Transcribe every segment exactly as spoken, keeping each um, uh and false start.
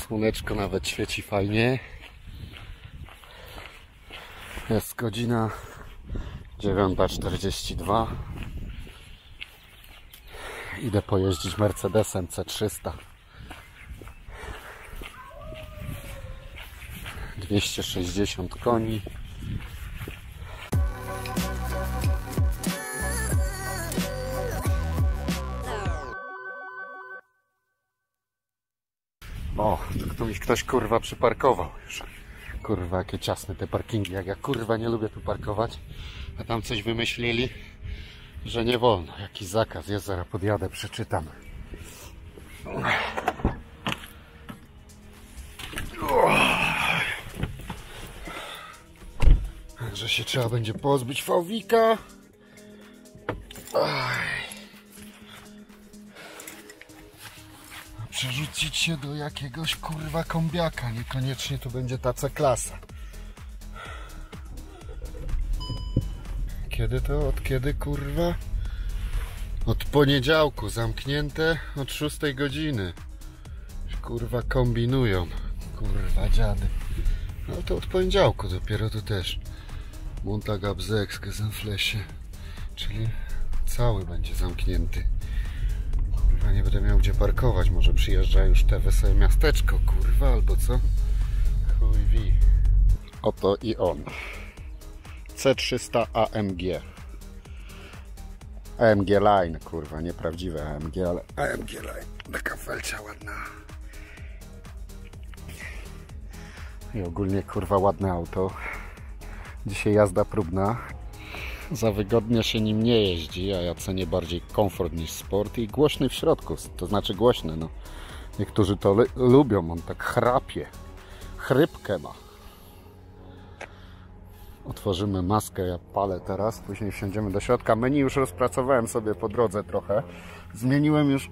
Słoneczko nawet świeci fajnie. Jest godzina dziewiąta czterdzieści dwa. Idę pojeździć Mercedesem C trzysta. dwieście sześćdziesiąt koni. O, tu mi ktoś kurwa przyparkował już. Kurwa, jakie ciasne te parkingi. Jak ja kurwa nie lubię tu parkować. A tam coś wymyślili, że nie wolno. Jakiś zakaz jest, zaraz podjadę, przeczytam. Że się trzeba będzie pozbyć fałwika. A przerzucić się do jakiegoś kurwa kombiaka. Niekoniecznie to będzie ta C-klasa. Kiedy to? Od kiedy kurwa? Od poniedziałku, zamknięte od szóstej godziny. Kurwa kombinują. Kurwa dziady. No to od poniedziałku dopiero to też. Montag ab sechs Gesenfläche. Czyli cały będzie zamknięty. Kurwa nie będę miał gdzie parkować. Może przyjeżdża już te wesołe miasteczko, kurwa, albo co? Chuj wi. Oto i on. C trzysta A M G. A M G Line, kurwa, nieprawdziwe A M G, ale A M G Line. Taka felcia ładna. I ogólnie kurwa ładne auto. Dzisiaj jazda próbna. Za wygodnie się nim nie jeździ, a ja cenię bardziej komfort niż sport i głośny w środku, to znaczy głośny, no. Niektórzy to lubią, on tak chrapie. Chrypkę ma. Otworzymy maskę, ja palę teraz, później wsiądziemy do środka. Menu już rozpracowałem sobie po drodze trochę. Zmieniłem już...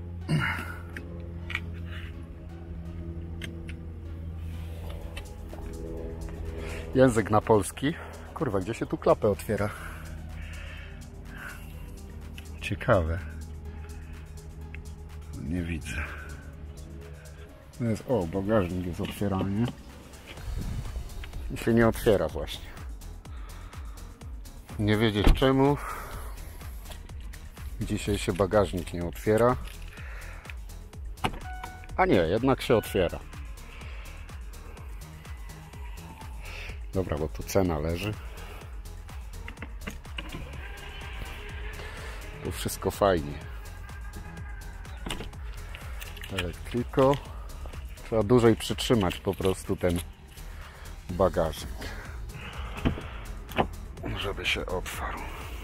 język na polski. Kurwa, gdzie się tu klapę otwiera? Ciekawe. Nie widzę. Jest, o, bagażnik jest otwierany. I się nie otwiera właśnie. Nie wiedzieć czemu. Dzisiaj się bagażnik nie otwiera. A nie, jednak się otwiera. Dobra, bo tu cena leży. Tu wszystko fajnie. Elektriko. Trzeba dłużej przytrzymać po prostu ten bagażnik, żeby się otwarł.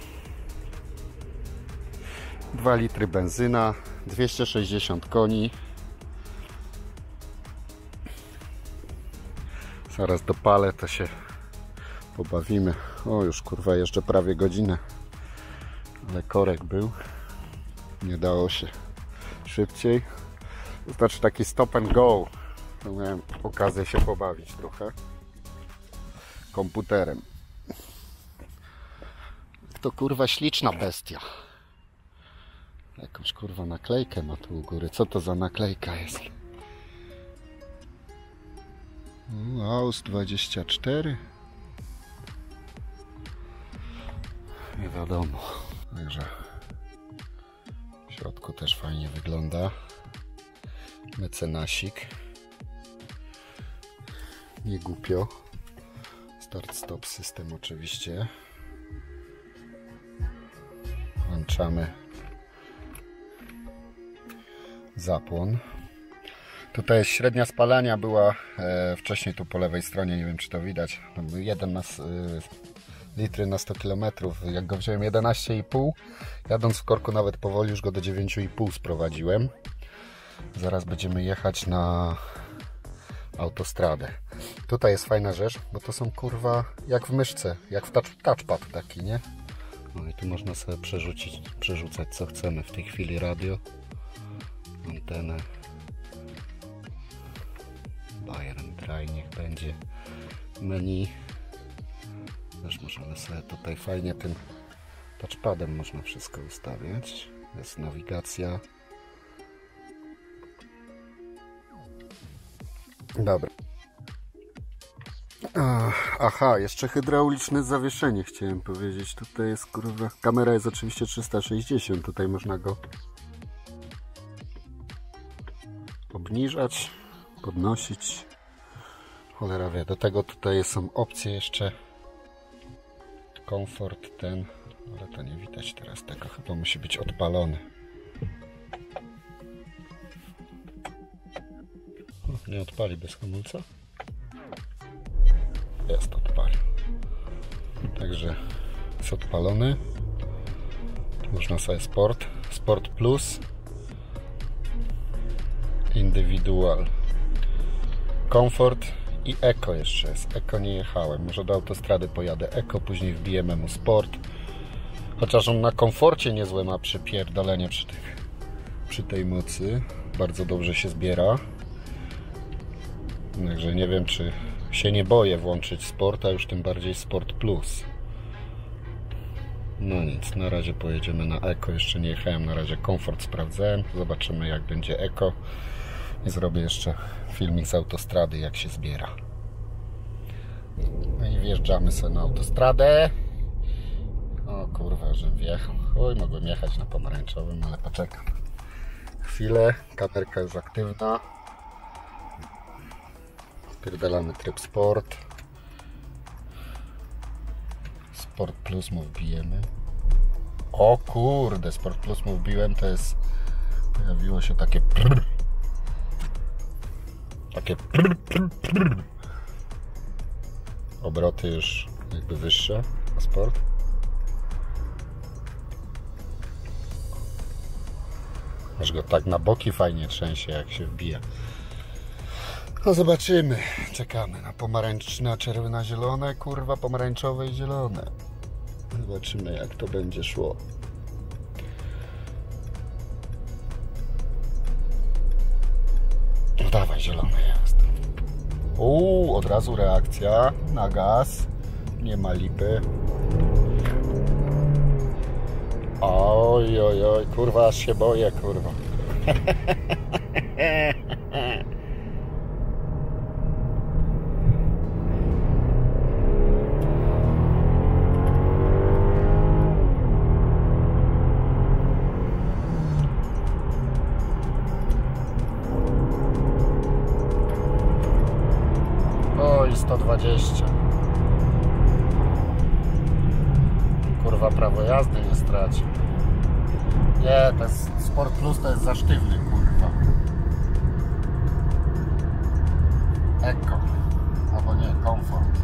dwa litry benzyna, dwieście sześćdziesiąt koni. Zaraz dopalę, to się pobawimy. O, już kurwa, jeszcze prawie godzinę. Ale korek był. Nie dało się szybciej. To znaczy taki stop and go. To miałem okazję się pobawić trochę komputerem. To kurwa śliczna bestia. Jakąś kurwa naklejkę ma tu u góry. Co to za naklejka jest? Aus dwadzieścia cztery. Nie wiadomo. Także w środku też fajnie wygląda. Mecenasik. Nie głupio. Start stop system oczywiście. Włączamy zapłon. Tutaj jest średnia spalania była e, wcześniej tu po lewej stronie, nie wiem czy to widać. jeden na, e, litry na sto kilometrów. Jak go wziąłem jedenaście i pół, jadąc w korku nawet powoli już go do dziewięć i pół sprowadziłem. Zaraz będziemy jechać na autostradę. Tutaj jest fajna rzecz, bo to są kurwa jak w myszce, jak w touch, touchpad taki, nie? No i tu można sobie przerzucić, przerzucać co chcemy. W tej chwili radio, antenę, Bayern Dry niech będzie, menu. Też możemy sobie tutaj fajnie tym touchpadem można wszystko ustawiać. Jest nawigacja. Dobra. Aha, jeszcze hydrauliczne zawieszenie chciałem powiedzieć. Tutaj jest kurwa. Kamera jest oczywiście trzysta sześćdziesiąt. Tutaj można go obniżać, podnosić. Cholera wie. Do tego tutaj są opcje jeszcze. Komfort ten. Ale to nie widać teraz tego. Chyba musi być odpalony. O, nie odpali bez hamulca. Jest, odpalił. Także jest odpalony. Można sobie Sport, Sport Plus, Individual, Comfort i Eco jeszcze jest. Eco nie jechałem. Może do autostrady pojadę Eco, później wbijemy mu Sport. Chociaż on na komforcie niezłe ma przypierdolenie przy, tych, przy tej mocy. Bardzo dobrze się zbiera. Także nie wiem, czy się nie boję włączyć Sport, a już tym bardziej Sport Plus. No nic, na razie pojedziemy na Eco. Jeszcze nie jechałem, na razie komfort sprawdzałem. Zobaczymy, jak będzie Eco. I zrobię jeszcze filmik z autostrady, jak się zbiera. No i wjeżdżamy sobie na autostradę. O kurwa, żebym wjechał. Oj, mogłem jechać na pomarańczowym, ale poczekam chwilę. Kamerka jest aktywna. Pierdalamy tryb Sport. Sport Plus mu wbijemy. O kurde, Sport Plus mu wbiłem, to jest... Pojawiło się takie prr. Takie prr, prr, prr. Obroty już jakby wyższe na Sport. Aż go tak na boki fajnie trzęsie, jak się wbija. No zobaczymy. Czekamy na pomarańczne, czerwone, zielone, kurwa, pomarańczowe i zielone. Zobaczymy, jak to będzie szło. No dawaj, zielone jest. Uuu, od razu reakcja na gaz. Nie ma lipy. Oj, oj, oj, kurwa, aż się boję, kurwa. Oj, sto dwadzieścia. Kurwa, prawo jazdy nie straci. Nie, to jest Sport Plus, to jest za sztywny, kurwa. Eco. Albo nie, Comfort.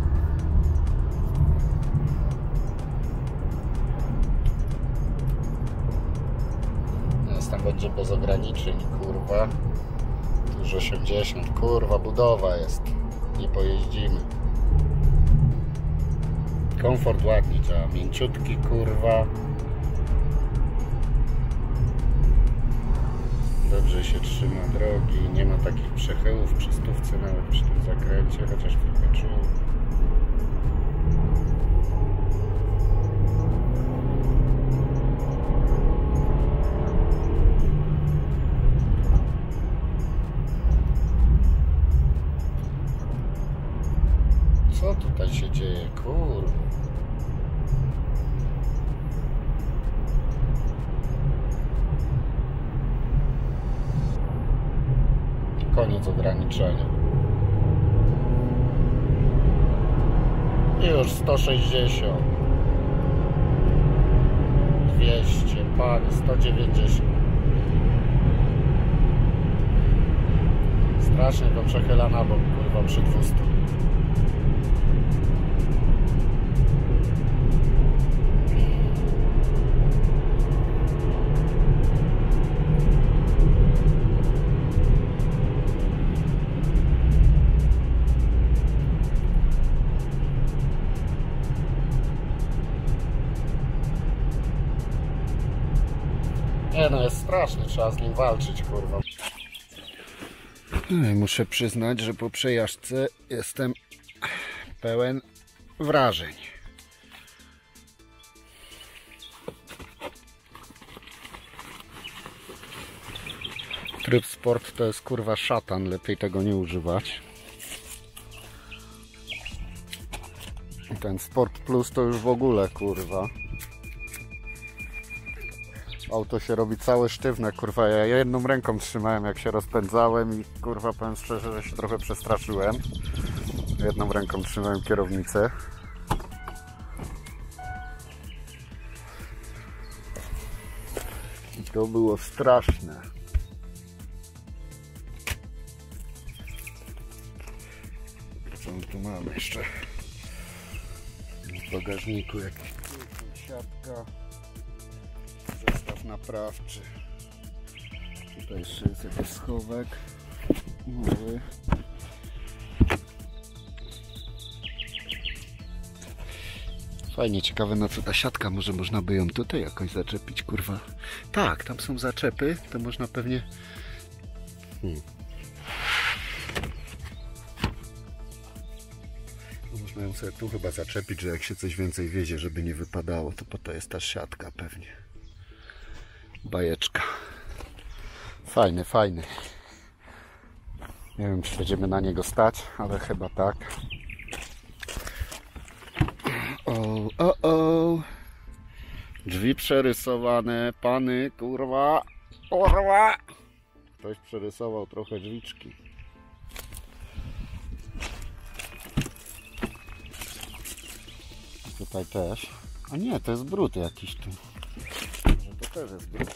Jest tam będzie bez ograniczeń, kurwa. Tu już osiemdziesiąt, kurwa, budowa jest. Nie pojeździmy. Komfort ładnie działa, mięciutki, kurwa. Dobrze się trzyma drogi, nie ma takich przechyłów przy stówce nawet przy tym zakręcie, chociaż trochę czuł. Co tutaj się dzieje, kurwa? Koniec ograniczenia. Już sto sześćdziesiąt. dwieście, panie, sto dziewięćdziesiąt. Strasznie go przechyla na bok, kurwa, przy dwustu. Nie no, jest straszny, trzeba z nim walczyć, kurwa. No i muszę przyznać, że po przejażdżce jestem pełen wrażeń. Tryb Sport to jest kurwa szatan, lepiej tego nie używać. Ten Sport Plus to już w ogóle, kurwa. Auto się robi całe sztywne, kurwa. Ja jedną ręką trzymałem, jak się rozpędzałem i kurwa, powiem szczerze, że się trochę przestraszyłem. Jedną ręką trzymałem kierownicę. I to było straszne. Co my tu mamy jeszcze? W bagażniku jakiś siatka. Zestaw naprawczy. Tutaj jeszcze jest jakiś schowek mały. Fajnie, ciekawe na co ta siatka, może można by ją tutaj jakoś zaczepić, kurwa. Tak, tam są zaczepy, to można pewnie... Hmm. No, można ją sobie tu chyba zaczepić, że jak się coś więcej wiezie, żeby nie wypadało, to po to jest ta siatka pewnie. Bajeczka. Fajny, fajny. Nie wiem, czy będziemy na niego stać, ale chyba tak. O, o, o. Drzwi przerysowane, pany, kurwa, kurwa. Ktoś przerysował trochę drzwiczki. Tutaj też. A nie, to jest brud jakiś tu. Może to też jest brud.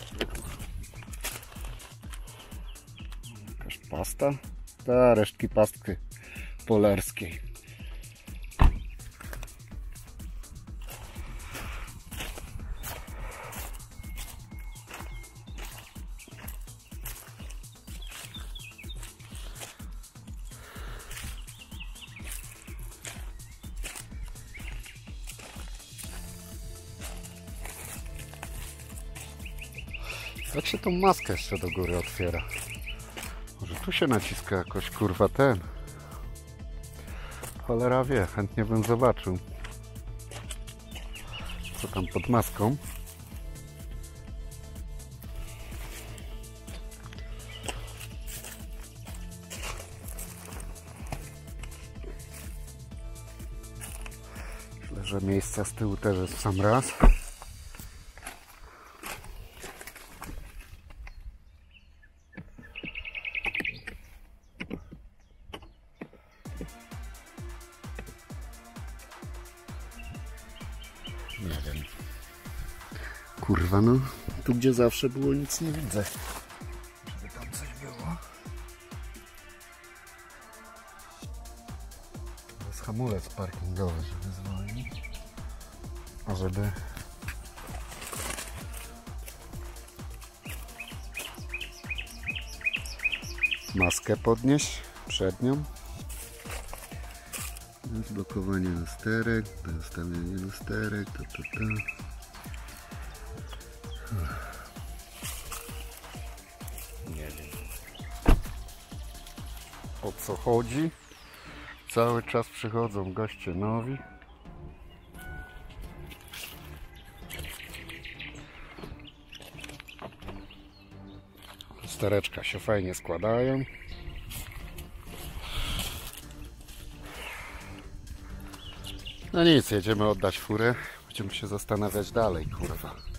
Jakaś pasta? Ta, resztki pastki polarskiej. Jak się tą maskę jeszcze do góry otwiera? Może tu się naciska jakoś, kurwa, ten. Cholera wie, chętnie bym zobaczył. Co tam pod maską? Myślę, że miejsca z tyłu też jest w sam raz. Nie wiem. Kurwa, no. Tu gdzie zawsze było, nic nie widzę. Żeby tam coś było. To jest hamulec parkingowy, żeby zwolnić. A żeby... maskę podnieść przednią. Zblokowanie lusterek, ustawienie lusterek, to, to, to. Nie wiem, o co chodzi. Cały czas przychodzą goście nowi. Lustereczka się fajnie składają. No nic, jedziemy oddać furę. Będziemy się zastanawiać dalej, kurwa.